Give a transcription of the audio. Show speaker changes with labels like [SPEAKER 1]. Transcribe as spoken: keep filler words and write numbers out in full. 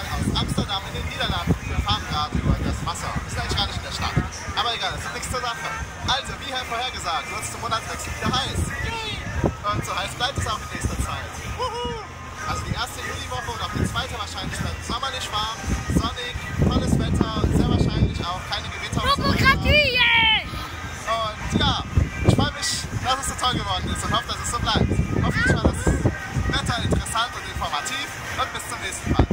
[SPEAKER 1] aus Amsterdam in den Niederlanden. Wir fahren gerade über das Wasser. Wir sind eigentlich gar nicht in der Stadt. Aber egal, das ist nichts zur Sache. Also, wie vorhergesagt, wird es zum Monatswechsel wieder heiß. Und so heiß bleibt es auch in nächster Zeit. Also die erste Juliwoche und auch die zweite wahrscheinlich wird sommerlich warm, sonnig, tolles Wetter, sehr wahrscheinlich auch keine Gewitter.
[SPEAKER 2] Demokratie!
[SPEAKER 1] Und ja, ich freue mich, dass es so toll geworden ist und hoffe, dass es so bleibt. Hoffentlich war das Wetter interessant und informativ und bis zum nächsten Mal.